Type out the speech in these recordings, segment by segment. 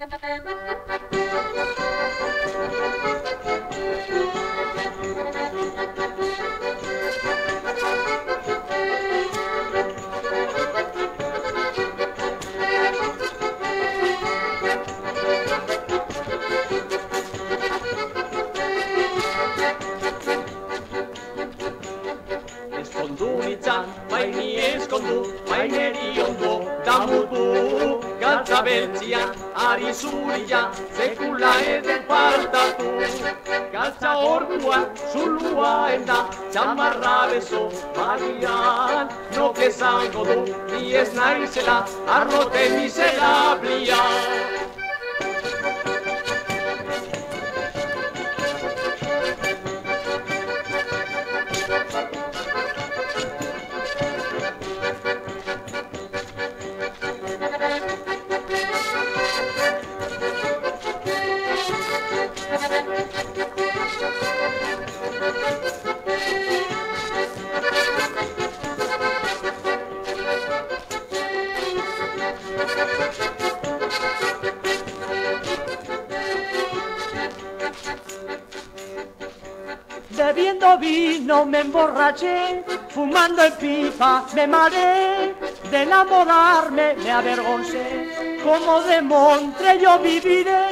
Baini eskondu, baineri ondo damutu, galtza beltzian, ari zuria, sekula eden partatu. Galtza orduan, zulua enda, txamarra bezo, bagian, nok esango du, ni ez naizela, arrote miserablia. Bebiendo vino me emborraché, fumando en pipa me mareé, de enamorarme me avergoncé, como de montre yo viviré.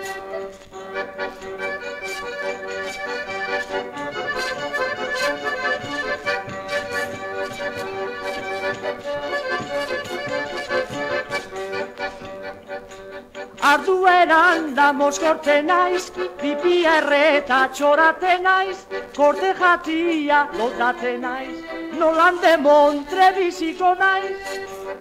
Ardueran da moskorte naiz, pipia erreta txorate naiz, korte jatia lotate naiz, nolan de montre biziko naiz.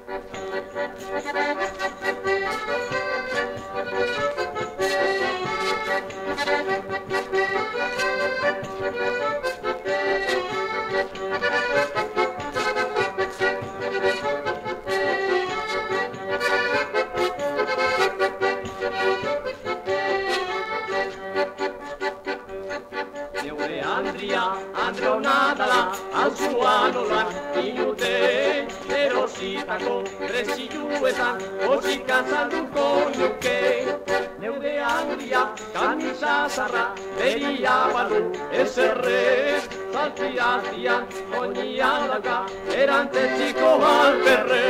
Andreo nadala, alzuan olan, inute, erositako, tresilluetan, osika salduko nuke. Neude handia, kamisa zarra, beria balu, ezerrez, zaltziatian, oinian dauka, erantzeko alperrez.